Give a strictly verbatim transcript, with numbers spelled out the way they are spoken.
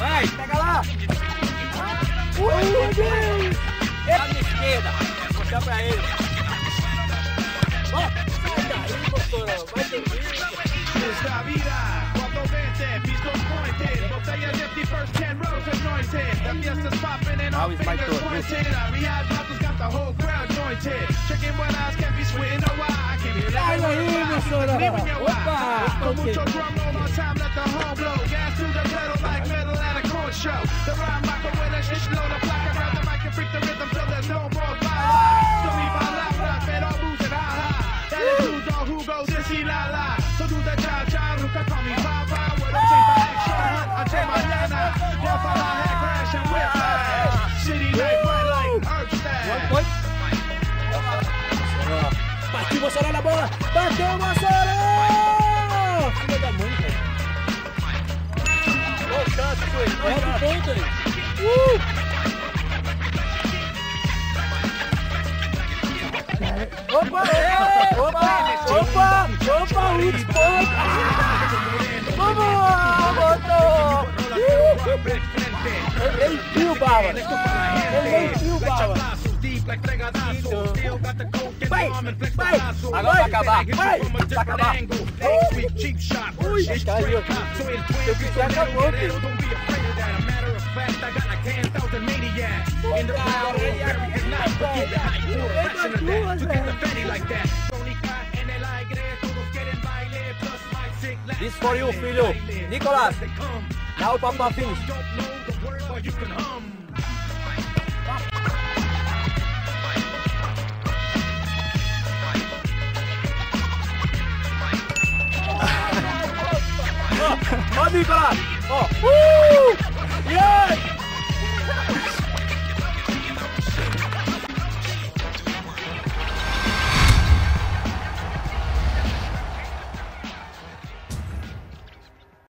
Vai, pega lá. Ui, meu Deus. Ele na esquerda. Vou mostrar pra ele. Ó, sai daí, doutor. Vai dormir. Esta vida, cuando vente, pistol pointed, botellas empty, first ten rows anointed. The fiesta's popping and all fingers pointed. Riyadh bottles got the whole crowd jointed. Checking what eyes can't be sweating, no why. I can't hear that. Sai daí, meu senhor. Opa. Con mucho drum roll on time, let the horn blow. Gas to the pedal like metal at a corn show. The rhyme rocker with a shit load of black. I grab the mic and freak the rhythm till there's no more violence. So mi palabra, pero moves and ha-ha. That is who's all who goes and see la la. So do the cha-cha, nunca call me Papa. With a tape of action, hunt, I take my nana. Down for my head crash and whiplash. City night, bright like herb stash. Foi. Partiu Mossoró na bola. Bateu Mossoró. Filha da mãe, velho. Boa chance, foi. É do ponto aí. Uh! Opa! Opa! Opa! Opa! Último ponto! Vamos! Botou! Ele nem fio, Bala! Ele nem fio, Bala! Vai! Vai! Agora vai acabar! Vai! Vai acabar! Ui! Caiu aqui! Eu vi que acabou, filho! This for you, filho! Nicolas! Dá o papo finish! Ó, Nicolas! Ó! Uh! Yeah!